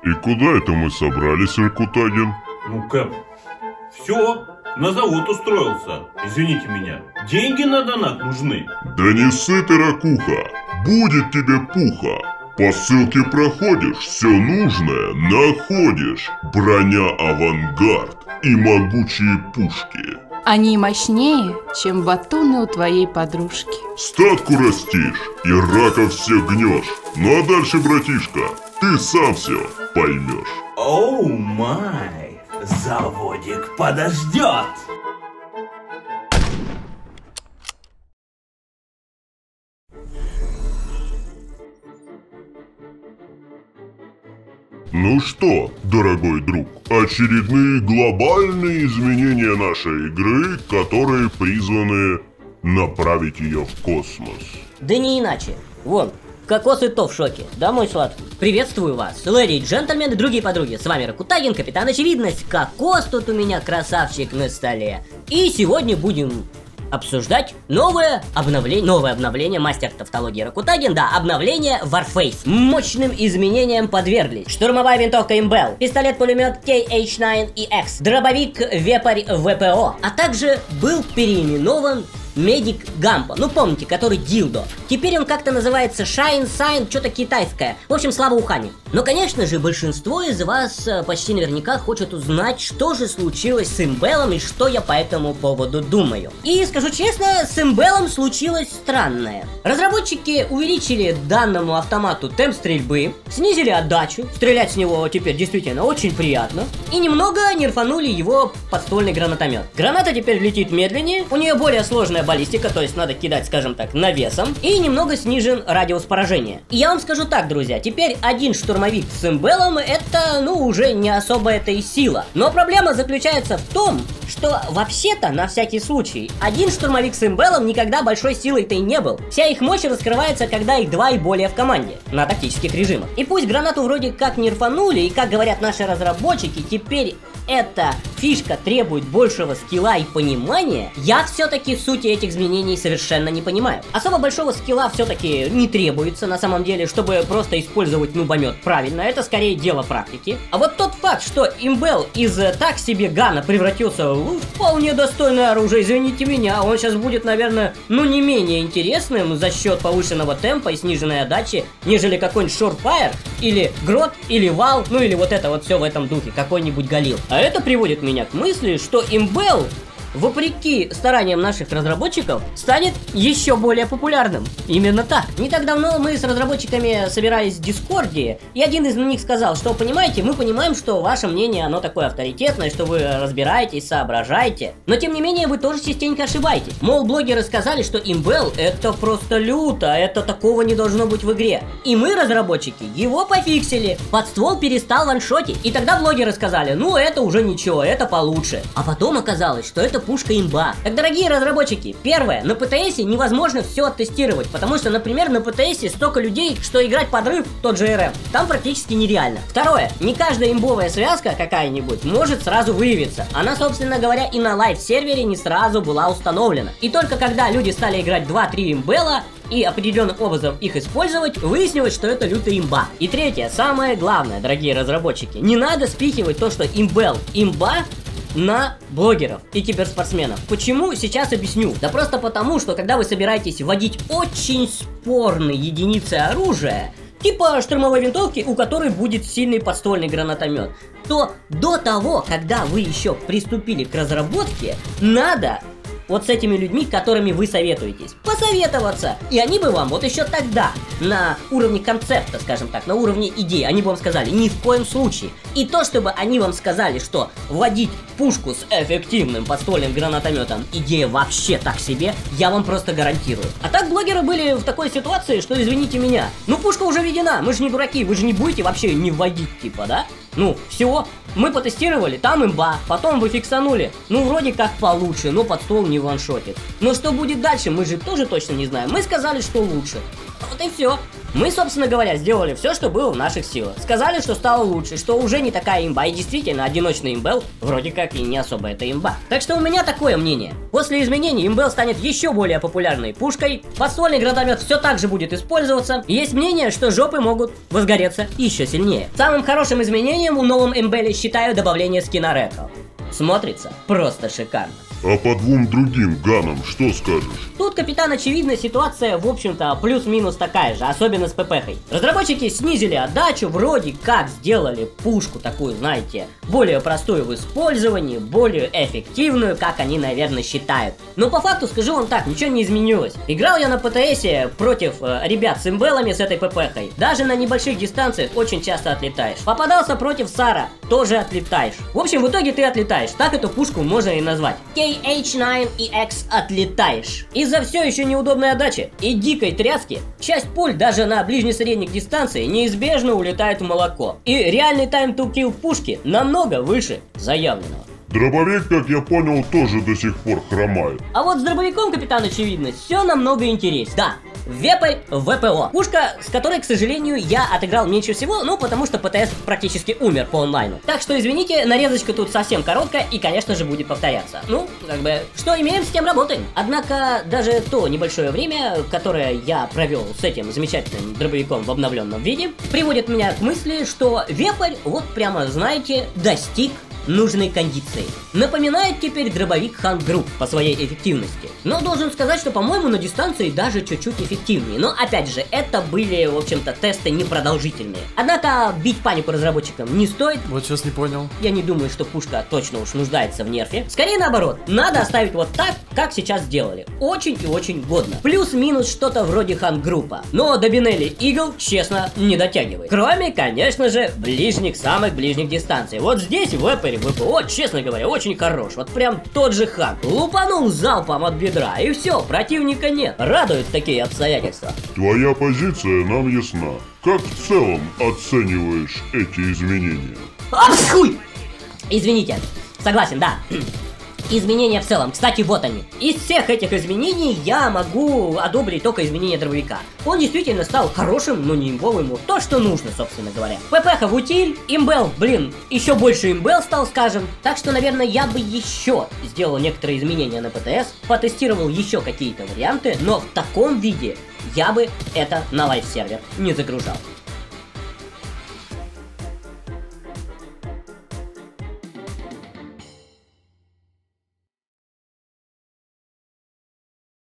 И куда это мы собрались, Ракутагин? Ну, Кэп, все, на завод устроился. Извините меня, деньги на донат нужны. Да не ссы ты, Ракуха, будет тебе пуха. По ссылке проходишь, все нужное находишь. Броня «Авангард» и могучие пушки. Они мощнее, чем батоны у твоей подружки. Статку растишь и раков всех гнешь. Ну а дальше, братишка, ты сам все поймешь. Оу май, заводик подождет. Ну что, дорогой друг, очередные глобальные изменения нашей игры, которые призваны направить ее в космос. Да не иначе. Вон, Кокос и то в шоке. Да, мой сладкий? Приветствую вас, леди и джентльмены, и другие подруги. С вами Ракутагин, Капитан Очевидность. Кокос тут у меня красавчик на столе. И сегодня будем обсуждать новое обновление, мастер тавтологии Ракутагин, да, обновление Warface. Мощным изменениям подверглись штурмовая винтовка Имбел, пистолет-пулемет KH-9EX, дробовик Вепарь ВПО, а также был переименован Медик Гампа, ну помните, который дилдо. Теперь он как-то называется Shine Sign, что-то китайское. В общем, слава Ухане. Но, конечно же, большинство из вас почти наверняка хочет узнать, что же случилось с Имбелом и что я по этому поводу думаю. И скажу честно, с Имбелом случилось странное. Разработчики увеличили данному автомату темп стрельбы, снизили отдачу, стрелять с него теперь действительно очень приятно, и немного нерфанули его подствольный гранатомет. Граната теперь летит медленнее, у нее более сложная баллистика, то есть надо кидать, скажем так, навесом, и немного снижен радиус поражения. И я вам скажу так, друзья, теперь один штурмовик с Имбелом это, ну, уже не особо это и сила. Но проблема заключается в том, что вообще-то, на всякий случай, один штурмовик с Имбелом никогда большой силой-то и не был. Вся их мощь раскрывается, когда их два и более в команде, на тактических режимах. И пусть гранату вроде как нерфанули, и как говорят наши разработчики, теперь эта фишка требует большего скилла и понимания, я все-таки сути этих изменений совершенно не понимаю. Особо большого скилла все-таки не требуется на самом деле, чтобы просто использовать нубомет правильно, это скорее дело практики. А вот тот факт, что Имбел из так себе гана превратился в вполне достойное оружие, извините меня, он сейчас будет, наверное, ну не менее интересным за счет повышенного темпа и сниженной отдачи, нежели какой-нибудь Shortfire, или Грот, или Вал, ну или вот это вот все в этом духе, какой-нибудь Галил. А это приводит меня к мысли, что Имбел, вопреки стараниям наших разработчиков, станет еще более популярным. Именно так. Не так давно мы с разработчиками собирались в Дискорде, и один из них сказал, что, понимаете, мы понимаем, что ваше мнение, оно такое авторитетное, что вы разбираетесь, соображаете, но тем не менее вы тоже частенько ошибаетесь. Мол, блогеры сказали, что Имбел это просто люто, это такого не должно быть в игре. И мы, разработчики, его пофиксили, подствол перестал ваншотить, и тогда блогеры сказали, ну это уже ничего, это получше. А потом оказалось, что это пушка имба. Так, дорогие разработчики, первое, на ПТСе невозможно все оттестировать, потому что, например, на ПТСе столько людей, что играть подрыв, тот же РМ, там практически нереально. Второе, не каждая имбовая связка какая-нибудь может сразу выявиться. Она, собственно говоря, и на лайв-сервере не сразу была установлена. И только когда люди стали играть 2-3 имбела и определенным образом их использовать, выяснилось, что это лютая имба. И третье, самое главное, дорогие разработчики, не надо спихивать то, что имбел, имба, на блогеров и киберспортсменов. Почему? Сейчас объясню. Да просто потому, что когда вы собираетесь вводить очень спорные единицы оружия, типа штурмовой винтовки, у которой будет сильный подствольный гранатомет, то до того, когда вы еще приступили к разработке, надо вот с этими людьми, которыми вы советуетесь, посоветоваться. И они бы вам вот еще тогда, на уровне концепта, скажем так, на уровне идеи, они бы вам сказали, ни в коем случае. И то, чтобы они вам сказали, что вводить пушку с эффективным подствольным гранатометом идея вообще так себе, я вам просто гарантирую. А так блогеры были в такой ситуации, что, извините меня, ну пушка уже введена, мы же не дураки, вы же не будете вообще не вводить, типа, да? Ну, все, мы потестировали, там имба, потом вы фиксанули, ну вроде как получше, но подствол не ваншотит. Но что будет дальше, мы же тоже точно не знаем, мы сказали, что лучше. Вот и все. Мы, собственно говоря, сделали все, что было в наших силах. Сказали, что стало лучше, что уже не такая имба. И действительно, одиночный имбел вроде как и не особо это имба. Так что у меня такое мнение. После изменений имбел станет еще более популярной пушкой. Подствольный гранатомет все так же будет использоваться. И есть мнение, что жопы могут возгореться еще сильнее. Самым хорошим изменением в новом имбеле считаю добавление скина ретро. Смотрится просто шикарно. А по двум другим ганам что скажешь? Тут, капитан, очевидно, ситуация, в общем-то, плюс-минус такая же, особенно с ПП-хой. Разработчики снизили отдачу, вроде как сделали пушку такую, знаете, более простую в использовании, более эффективную, как они, наверное, считают. Но по факту, скажу вам так, ничего не изменилось. Играл я на ПТСе против ребят с имбелами с этой ПП-хой. Даже на небольших дистанциях очень часто отлетаешь. Попадался против Сара, тоже отлетаешь. В общем, в итоге ты отлетаешь. Так эту пушку можно и назвать. KH9EX отлетаешь. Из-за все еще неудобной отдачи и дикой тряски, часть пуль даже на ближне-средних дистанции неизбежно улетает в молоко. И реальный time to kill пушки намного выше заявленного. Дробовик, как я понял, тоже до сих пор хромает. А вот с дробовиком, капитан, очевидно, все намного интереснее. Да, Вепрь ВПО. Пушка, с которой, к сожалению, я отыграл меньше всего, ну, потому что ПТС практически умер по онлайну. Так что, извините, нарезочка тут совсем короткая и, конечно же, будет повторяться. Ну, как бы, что имеем, с тем работаем. Однако, даже то небольшое время, которое я провел с этим замечательным дробовиком в обновленном виде, приводит меня к мысли, что Вепрь, вот прямо, знаете, достиг нужной кондиции. Напоминает теперь дробовик Hunt Group по своей эффективности. Но должен сказать, что, по-моему, на дистанции даже чуть-чуть эффективнее. Но, опять же, это были, в общем-то, тесты непродолжительные. Однако, бить панику разработчикам не стоит. Вот сейчас не понял. Я не думаю, что пушка точно уж нуждается в нерфе. Скорее наоборот, надо оставить вот так, как сейчас сделали. Очень и очень годно. Плюс-минус что-то вроде Hunt Group. Но до Бинелли Eagle, честно, не дотягивает. Кроме, конечно же, ближних, самых ближних дистанций. Вот здесь Вепрь ВПО, честно говоря, очень хорош. Вот прям тот же Хант. Лупанул залпом от бедра, и все, противника нет. Радуют такие обстоятельства. Твоя позиция нам ясна. Как в целом оцениваешь эти изменения? Хуй! Извините, согласен, да. Изменения в целом. Кстати, вот они. Из всех этих изменений я могу одобрить только изменения дробовика. Он действительно стал хорошим, но не имбовым. То, что нужно, собственно говоря. ППХ в утиль, имбел, блин, еще больше имбел стал, скажем. Так что, наверное, я бы еще сделал некоторые изменения на ПТС, потестировал еще какие-то варианты, но в таком виде я бы это на лайв-сервер не загружал.